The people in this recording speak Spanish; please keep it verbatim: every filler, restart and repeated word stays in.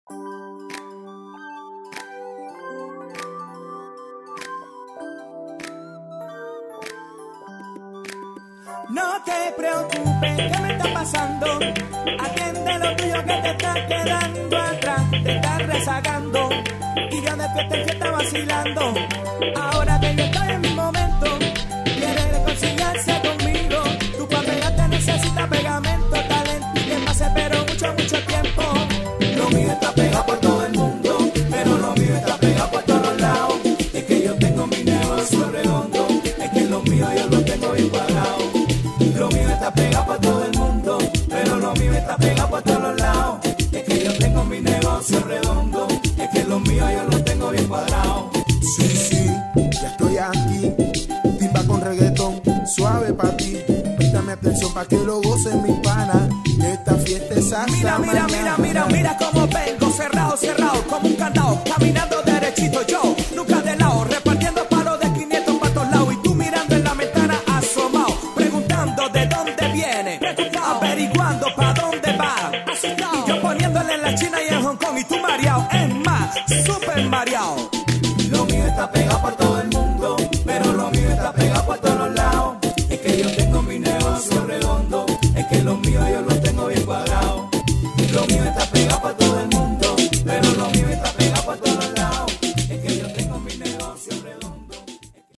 No te preocupes, ¿qué me está pasando? Atiende lo tuyo que te está quedando atrás. Te estás rezagando y yo de fiesta en fiesta vacilando. Ahora que yo estoy en mi momento, quiere reconciliarse conmigo. Tu papel te necesita pegamento, talento y que pase pero mucho, mucho tiempo. Lo mío está pegado por todo el mundo, pero lo mío está pegado por todos lados. Es que yo tengo mi negocio redondo, es que lo mío yo lo tengo bien cuadrado. Lo mío está pegado por todo el mundo, pero lo mío está pegado por todos lados. Es que yo tengo mi negocio redondo, es que lo mío yo lo tengo bien cuadrado. Sí, sí, ya estoy aquí. Timba con reggaetón, suave pa' ti. Préstame atención pa' que lo gocen mi pana. Esta fiesta es hasta Mira, mira, mañana. mira, mira, mira cómo vengo, cerrado, cerrado, como un candado, caminando derechito yo, nunca de lado, repartiendo palos de quinientos para todos lados. Y tú mirando en la ventana asomado, preguntando de dónde viene, averiguando pa' dónde va. Y yo poniéndole en la China y en Hong Kong, y tú mareado, es más, súper mareado. Lo mío está pegado por todo el mundo, pero lo mío está pegado por todos lados. Es que yo tengo mi negocio redondo, es que lo mío yo lo